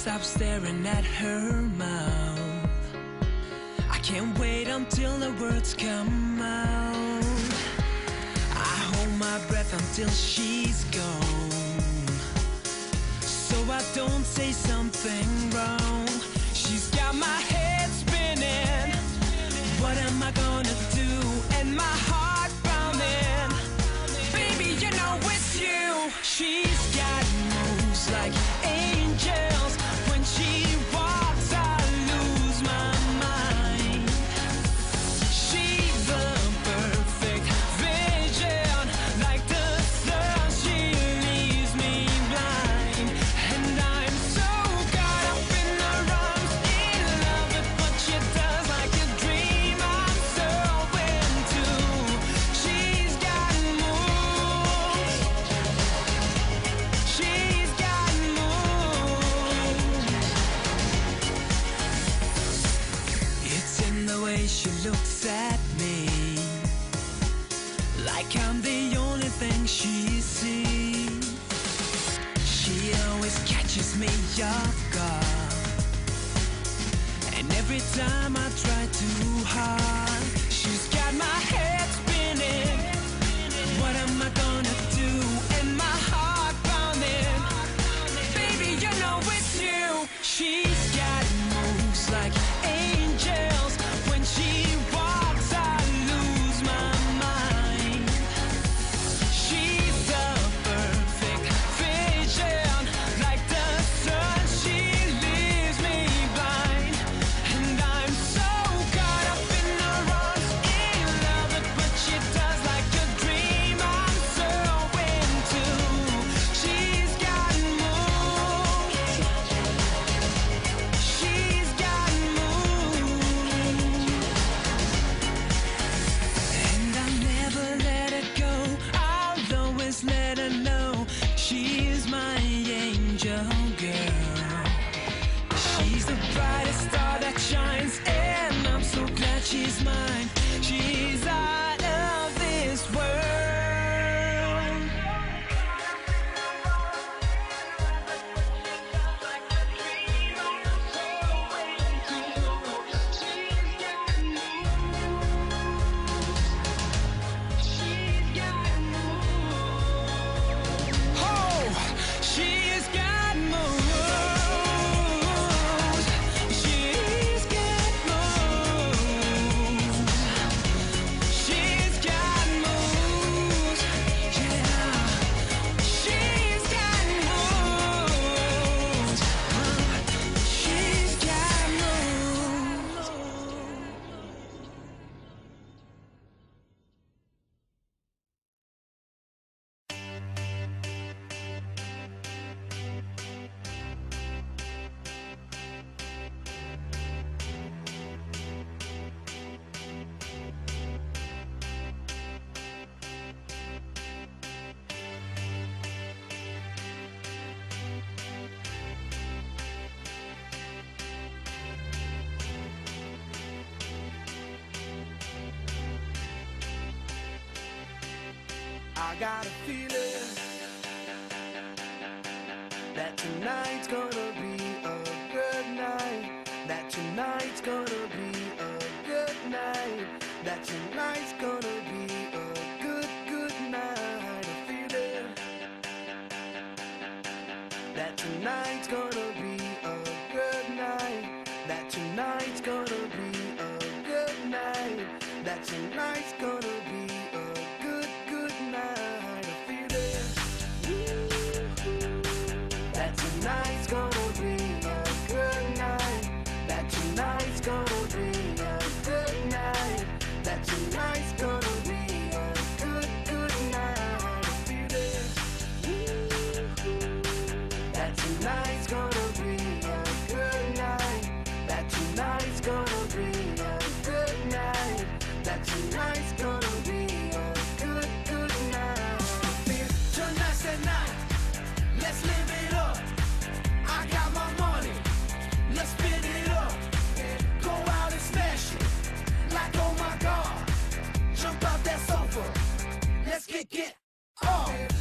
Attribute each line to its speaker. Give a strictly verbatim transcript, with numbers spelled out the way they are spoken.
Speaker 1: stop staring at her mouth. I can't wait until the words come out. I hold my breath until she's gone, so I don't say something wrong. She's got my head spinning. What am I gonna do? And my heart pounding. Baby, you know it's you. She's got moves like angels. When she walks, I lose my mind. She's a perfect vision. Like the sun, she leaves me blind. And I'm so caught up in her arms, in love with what she does, like a dream I'm so into. She's got moves. She's got moves. It's in the way she looks at me, like I'm the only thing she sees. She always catches me off guard, and every time I try too hard, she's got my head spinning. What am I gonna do? And my heart pounding. Baby, you know it's you. She's got moves like angels. When she walks, I lose my mind. She's a perfect vision. Like the sun, she leaves me blind. And I'm so caught up in her arms, in love with what she does, like a dream I'm so into. She's got moves. She's got moves. And I'll never let her go. I'll always let her know she's my angel girl. She's the brightest star that shines, and I'm so glad she's mine. She's out of this world. Oh, she's got moves. She's got moves. She's got moves. Yeah. She's got moves. She's got moves.
Speaker 2: I got a feeling that tonight's gonna be a good night. That tonight's gonna be a good night. That tonight's gonna be a good, good night. A feeling that tonight's gonna be a good night. That tonight's gonna be a good night. That tonight's gonna be a good, good night. A feeling that tonight's gonna be a good night. That tonight's gonna be a good night. That tonight's gonna be a good, good night. A feeling that tonight's gonna be a good night. That tonight's gonna be a good night. That tonight's gonna be a good, good night. Feel tonight's the night. Let's live it up. I got my money. Let's spin it up. Go out and smash it. Like oh my God. Jump out that sofa. Let's kick it off.